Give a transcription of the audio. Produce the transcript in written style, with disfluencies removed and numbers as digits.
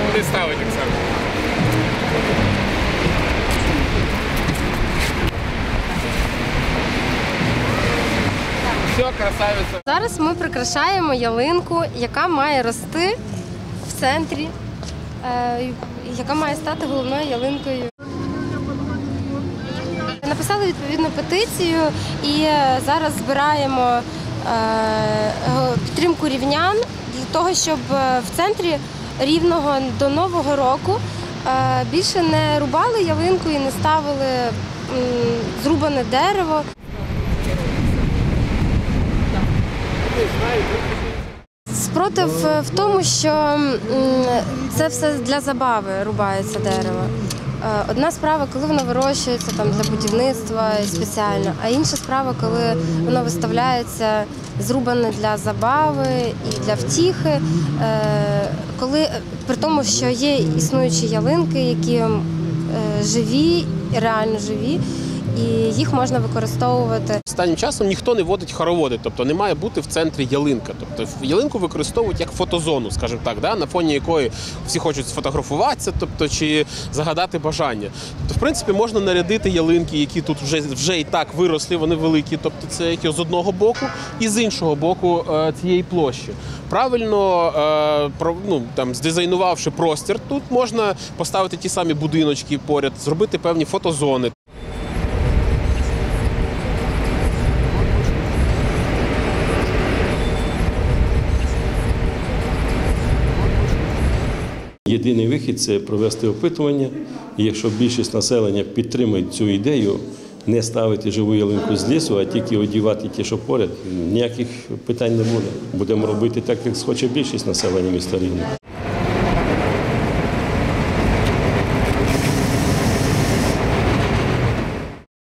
Куди ставить, Оксана? Все, красавиця. Зараз ми прикрашаємо ялинку, яка має рости в центрі, яка має стати головною ялинкою. Написали відповідну петицію і зараз збираємо підтримку рівнян для того, щоб в центрі Рівного до Нового року більше не рубали ялинку і не ставили зрубане дерево. Спротив в тому, що це все для забави рубається дерево. Одна справа, коли воно вирощується там, для будівництва спеціально, а інша справа, коли воно виставляється зрубане для забави і для втіхи, при тому, що є існуючі ялинки, які живі, реально живі, і їх можна використовувати. Останнім часом ніхто не водить хороводи, тобто не має бути в центрі ялинка. Тобто ялинку використовують як фотозону, скажімо так, на фоні якої всі хочуть сфотографуватися, тобто, чи загадати бажання. Тобто, в принципі, можна нарядити ялинки, які тут вже і так виросли, вони великі, тобто це з одного боку і з іншого боку цієї площі. Правильно здизайнувавши простір, тут можна поставити ті самі будиночки поряд, зробити певні фотозони. Єдиний вихід – це провести опитування, і якщо більшість населення підтримує цю ідею, не ставити живу ялинку з лісу, а тільки одягати ті, що поряд, ніяких питань не буде. Будемо робити так, як схоче більшість населення міста Рівного.